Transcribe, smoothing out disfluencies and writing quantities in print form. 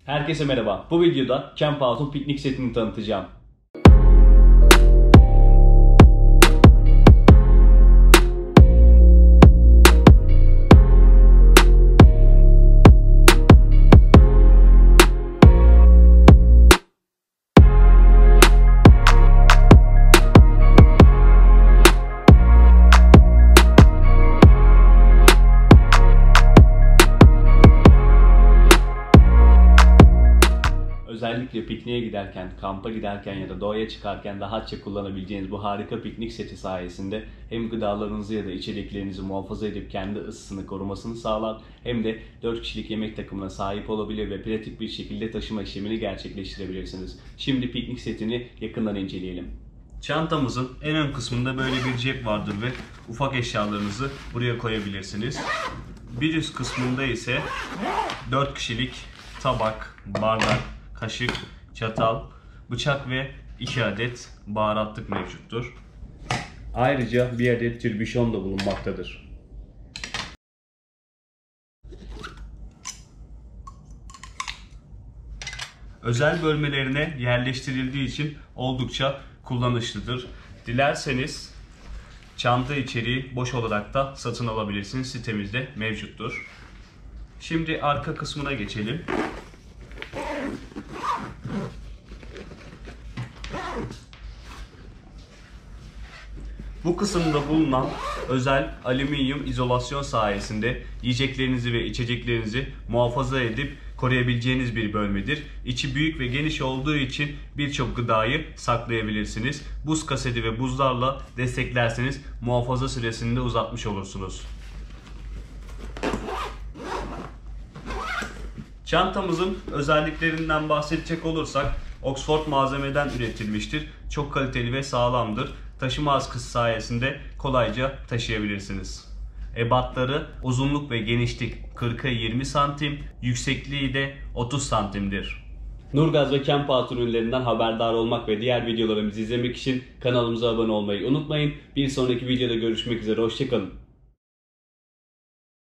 Herkese merhaba. Bu videoda Camp Out'un piknik setini tanıtacağım. Özellikle pikniğe giderken, kampa giderken ya da doğaya çıkarken rahatça kullanabileceğiniz bu harika piknik seti sayesinde hem gıdalarınızı ya da içeceklerinizi muhafaza edip kendi ısısını korumasını sağlar, hem de 4 kişilik yemek takımına sahip olabilir ve pratik bir şekilde taşıma işlemini gerçekleştirebilirsiniz. Şimdi piknik setini yakından inceleyelim. Çantamızın en ön kısmında böyle bir cep vardır ve ufak eşyalarınızı buraya koyabilirsiniz. Bir üst kısmında ise 4 kişilik tabak, bardak, kaşık, çatal, bıçak ve 2 adet baharatlık mevcuttur. Ayrıca bir adet tribüşon da bulunmaktadır. Özel bölmelerine yerleştirildiği için oldukça kullanışlıdır. Dilerseniz çanta içeriği boş olarak da satın alabilirsiniz. Sitemizde mevcuttur. Şimdi arka kısmına geçelim. Bu kısımda bulunan özel alüminyum izolasyon sayesinde yiyeceklerinizi ve içeceklerinizi muhafaza edip koruyabileceğiniz bir bölmedir. İçi büyük ve geniş olduğu için birçok gıdayı saklayabilirsiniz. Buz kaseti ve buzlarla desteklerseniz muhafaza süresini de uzatmış olursunuz. Çantamızın özelliklerinden bahsedecek olursak Oxford malzemeden üretilmiştir. Çok kaliteli ve sağlamdır. Taşıma askısı sayesinde kolayca taşıyabilirsiniz. Ebatları uzunluk ve genişlik 40'a 20 santim, yüksekliği de 30 santimdir. Nurgaz ve Camp Out ürünlerinden haberdar olmak ve diğer videolarımızı izlemek için kanalımıza abone olmayı unutmayın. Bir sonraki videoda görüşmek üzere, hoşça kalın.